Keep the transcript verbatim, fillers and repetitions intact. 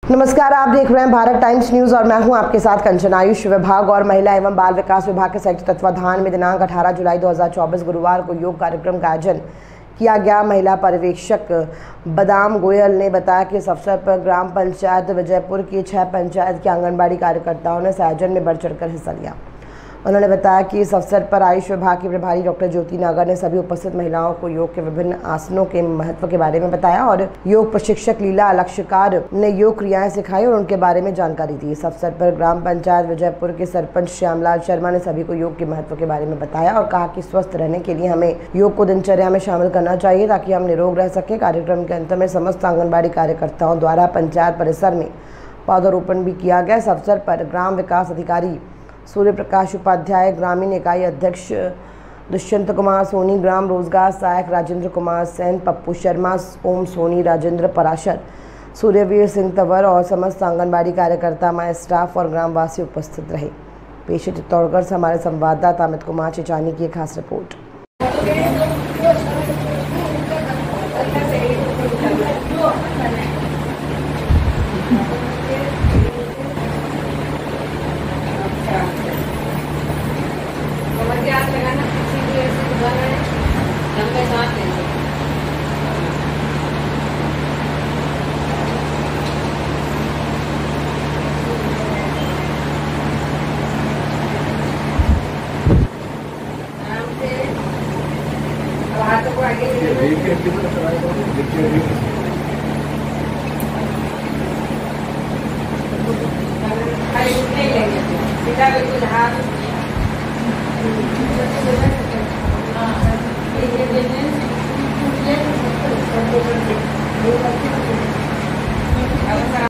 नमस्कार, आप देख रहे हैं भारत टाइम्स न्यूज और मैं हूं आपके साथ कंचन। आयुष विभाग और महिला एवं बाल विकास विभाग के संयुक्त तत्वाधान में दिनांक अठारह जुलाई दो हज़ार चौबीस गुरुवार को योग कार्यक्रम का आयोजन किया गया। महिला पर्यवेक्षक बदाम गोयल ने बताया कि इस अवसर पर ग्राम पंचायत विजयपुर की छह पंचायत के आंगनबाड़ी कार्यकर्ताओं ने इस आयोजन में बढ़ चढ़कर हिस्सा लिया। उन्होंने बताया कि इस अवसर पर आयुष विभाग की प्रभारी डॉक्टर ज्योति नागर ने सभी उपस्थित महिलाओं को योग के विभिन्न आसनों के महत्व के बारे में बताया और योग प्रशिक्षक लीला अलक्षकार ने योग क्रियाएं सिखाई और उनके बारे में जानकारी दी। इस अवसर पर ग्राम पंचायत विजयपुर के सरपंच श्यामलाल शर्मा ने सभी को योग के महत्व के बारे में बताया और कहा कि स्वस्थ रहने के लिए हमें योग को दिनचर्या में शामिल करना चाहिए ताकि हम निरोग रह सके। कार्यक्रम के अंत में समस्त आंगनबाड़ी कार्यकर्ताओं द्वारा पंचायत परिसर में पौधारोपण भी किया गया। इस अवसर पर ग्राम विकास अधिकारी सूर्य प्रकाश उपाध्याय, ग्रामीण इकाई अध्यक्ष दुष्यंत कुमार सोनी, ग्राम रोजगार सहायक राजेंद्र कुमार सेन, पप्पू शर्मा, ओम सोनी, राजेंद्र पराशर, सूर्यवीर सिंह तंवर और समस्त आंगनबाड़ी कार्यकर्ता, माय स्टाफ और ग्रामवासी उपस्थित रहे। पेश है चित्तौड़गढ़ से हमारे संवाददाता अमित कुमार चिचानी की एक खास रिपोर्ट। बिल्कुल